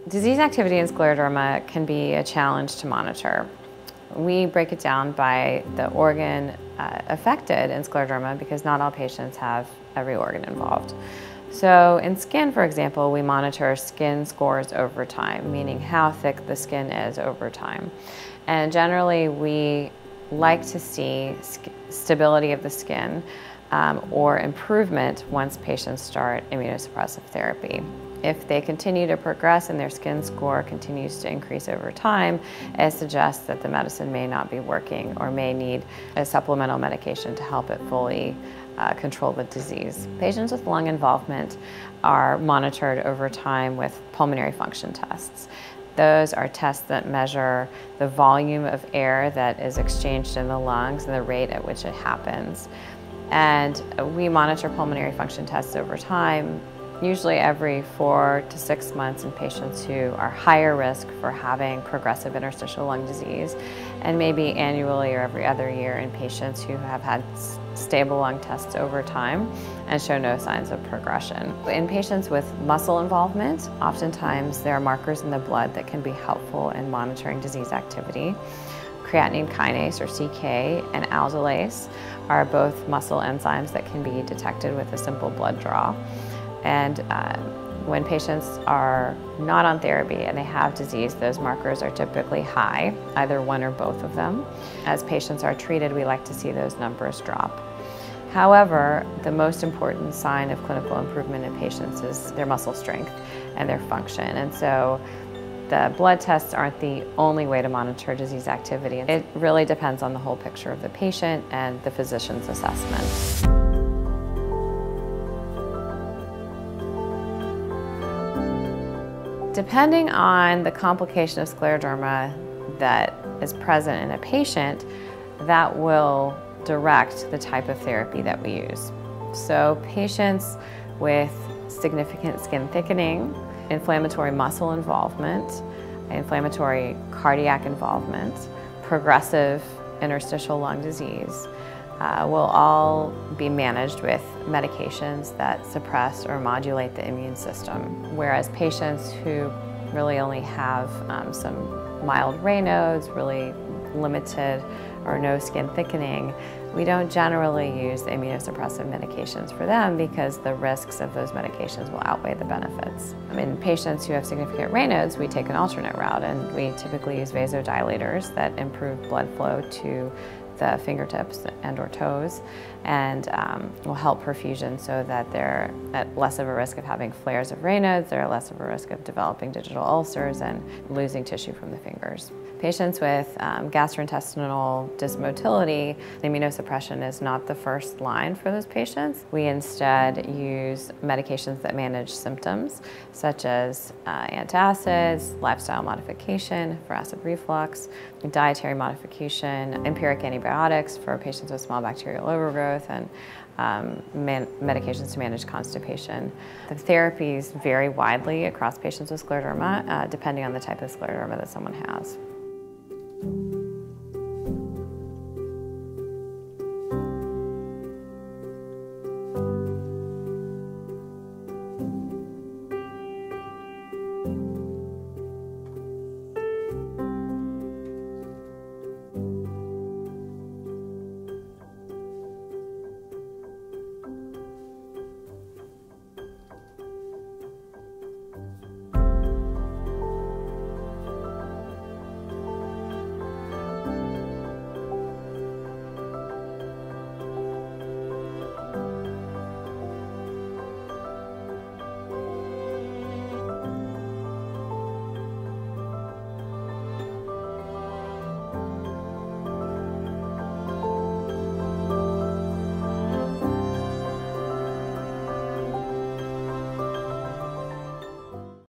Disease activity in scleroderma can be a challenge to monitor. We break it down by the organ affected in scleroderma because not all patients have every organ involved. So in skin, for example, we monitor skin scores over time, meaning how thick the skin is over time. And generally, we like to see stability of the skin or improvement once patients start immunosuppressive therapy. If they continue to progress and their skin score continues to increase over time, it suggests that the medicine may not be working or may need a supplemental medication to help it fully control the disease. Patients with lung involvement are monitored over time with pulmonary function tests. Those are tests that measure the volume of air that is exchanged in the lungs and the rate at which it happens. And we monitor pulmonary function tests over time, usually every 4 to 6 months in patients who are higher risk for having progressive interstitial lung disease, and maybe annually or every other year in patients who have had stable lung tests over time and show no signs of progression. In patients with muscle involvement, oftentimes there are markers in the blood that can be helpful in monitoring disease activity. Creatinine kinase, or CK, and aldolase are both muscle enzymes that can be detected with a simple blood draw. And when patients are not on therapy and they have disease, those markers are typically high, either one or both of them. As patients are treated, we like to see those numbers drop. However, the most important sign of clinical improvement in patients is their muscle strength and their function. And so the blood tests aren't the only way to monitor disease activity. It really depends on the whole picture of the patient and the physician's assessment. Depending on the complication of scleroderma that is present in a patient, that will direct the type of therapy that we use. So patients with significant skin thickening, inflammatory muscle involvement, inflammatory cardiac involvement, progressive interstitial lung disease will all be managed with medications that suppress or modulate the immune system. Whereas patients who really only have some mild Raynaud's, really limited or no skin thickening, we don't generally use immunosuppressive medications for them because the risks of those medications will outweigh the benefits. In patients who have significant Raynaud's, we take an alternate route, and we typically use vasodilators that improve blood flow to the fingertips and/or toes, and will help perfusion so that they're at less of a risk of having flares of Raynaud's, they're at less of a risk of developing digital ulcers and losing tissue from the fingers. Patients with gastrointestinal dysmotility, immunosuppression is not the first line for those patients. We instead use medications that manage symptoms, such as antacids, lifestyle modification for acid reflux, dietary modification, empiric antibiotics for patients with small bacterial overgrowth, and medications to manage constipation. The therapies vary widely across patients with scleroderma, depending on the type of scleroderma that someone has.